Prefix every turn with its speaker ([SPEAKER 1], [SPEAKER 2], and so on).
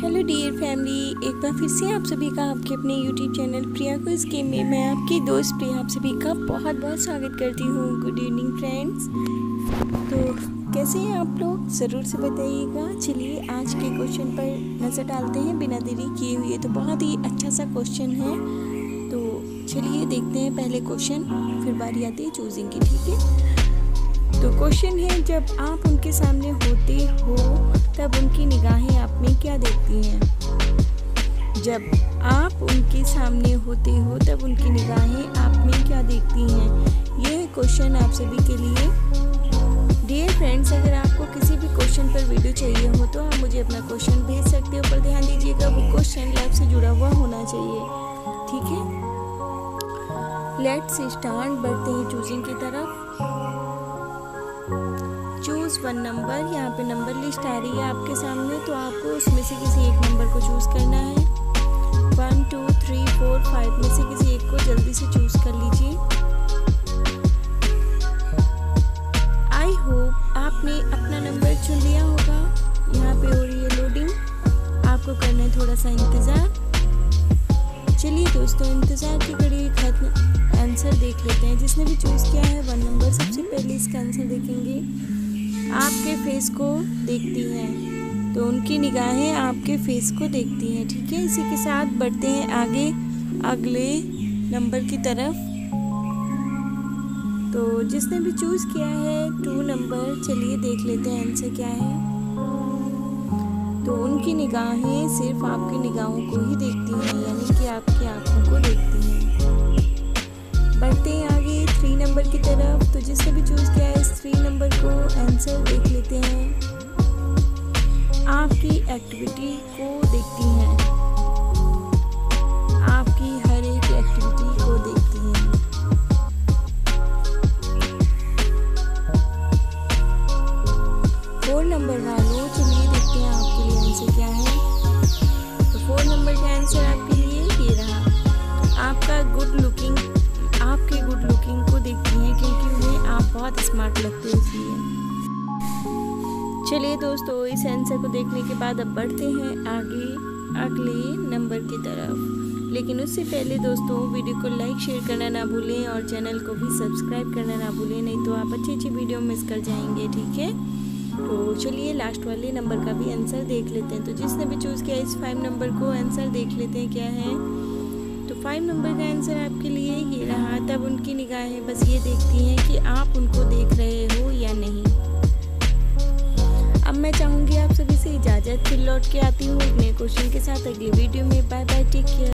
[SPEAKER 1] Hello dear family, एक बार फिर से आप सभी का आपके अपने YouTube channel Priya quiz game में मैं आपकी दोस्त प्रिया आप सभी का बहुत बहुत स्वागत करती हूँ। Good evening friends. तो कैसे हैं आप लोग, ज़रूर से बताइएगा। चलिए आज के क्वेश्चन पर नज़र डालते हैं बिना देरी किए हुए। तो बहुत ही अच्छा सा क्वेश्चन है, तो चलिए देखते हैं पहले क्वेश्चन, फिर बारी आती है चूजिंग की। ठीक है, तो क्वेश्चन है, जब आप उनके सामने होते हो तब उनकी निगाहें आप में क्या देखती हैं? जब आप उनके सामने होते हो तब उनकी निगाहें आप में क्या देखती हैं? ये क्वेश्चन आप सभी के लिए। डियर फ्रेंड्स, अगर आपको किसी भी क्वेश्चन पर वीडियो चाहिए हो तो आप मुझे अपना क्वेश्चन भेज सकते हो, पर ध्यान दीजिएगा वो क्वेश्चन लाइफ से जुड़ा हुआ होना चाहिए। ठीक है, लेट्स स्टार्ट। बढ़ते हैं चूजिंग की तरफ। Choose one number. यहाँ पे नंबर लिस्ट आ रही है आपके सामने, तो आपको उसमें से किसी एक नंबर को चूज करना है। 1 2 3 4 5 में से किसी एक को जल्दी से चूज कर लीजिए। आई होप आपने अपना नंबर चुन लिया होगा। यहाँ पे हो रही है लोडिंग, आपको करना है थोड़ा सा इंतजार। चलिए दोस्तों, इंतजार की घड़ी खत्म। आंसर देख लेते हैं। जिसने भी चूज किया है 1 नंबर, सबसे पहले इसका आंसर देखेंगे। आपके फेस को देखती हैं, तो उनकी निगाहें आपके फेस को देखती हैं। ठीक है, इसी के साथ बढ़ते हैं आगे अगले नंबर की तरफ। तो जिसने भी चूज किया है 2 नंबर, चलिए देख लेते हैं आंसर क्या है। तो उनकी निगाहें सिर्फ आपकी निगाहों को ही देखती हैं, यानी कि आपकी आंखों को देखती हैं। बढ़ते हैं आगे 3 नंबर की तरफ। तो जिसने भी चूज किया है इस 3 नंबर को, आंसर देख लेते हैं। आपकी एक्टिविटी को देखती हैं, आपकी हर एक एक्टिविटी को देखती हैं। फोर नंबर वालों, चलिए देखते हैं आपके लिए आंसर क्या है। तो 4 नंबर का आंसर आपके लिए ये रहा। आपका गुड लुकिंग, आपके गुड लुकिंग को देखती हैं, क्योंकि उन्हें आप बहुत स्मार्ट लगते हो इसलिए। चलिए दोस्तों, इस आंसर को देखने के बाद अब बढ़ते हैं आगे अगले नंबर की तरफ। लेकिन उससे पहले दोस्तों, वीडियो को लाइक शेयर करना ना भूलें और चैनल को भी सब्सक्राइब करना ना भूलें, नहीं तो आप अच्छी अच्छी वीडियो मिस कर जाएंगे। ठीक है, तो चलिए लास्ट वाले नंबर का भी आंसर देख लेते हैं। तो जिसने भी चूज़ किया इस 5 नंबर को, आंसर देख लेते हैं क्या है। तो 5 नंबर का आंसर आपके लिए ये रहा। तब उनकी निगाहें बस ये देखती हैं कि आप उनको देख रहे हो या नहीं। अब मैं चाहूँगी आप सभी से इजाज़त, फिर लौट के आती हूँ अगले क्वेश्चन के साथ अगले वीडियो में। Bye bye, take care.